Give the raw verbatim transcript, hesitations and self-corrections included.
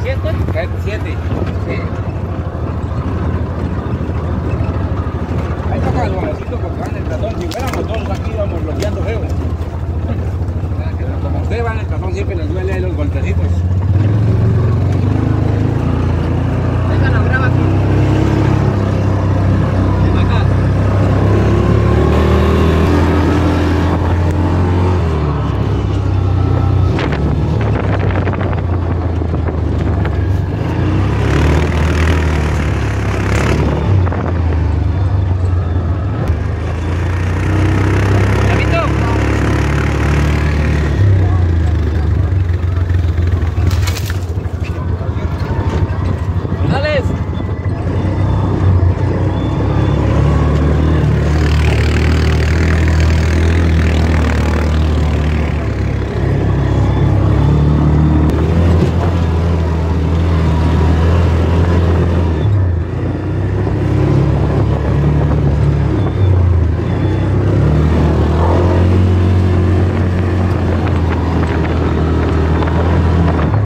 ¿Siete? Siete. Sí. Ahí toca el golpecito porque van en el tazón. Si fuéramos todos aquí íbamos bloqueando feo. Como usted va en el tazón siempre les duele ahí los golpecitos.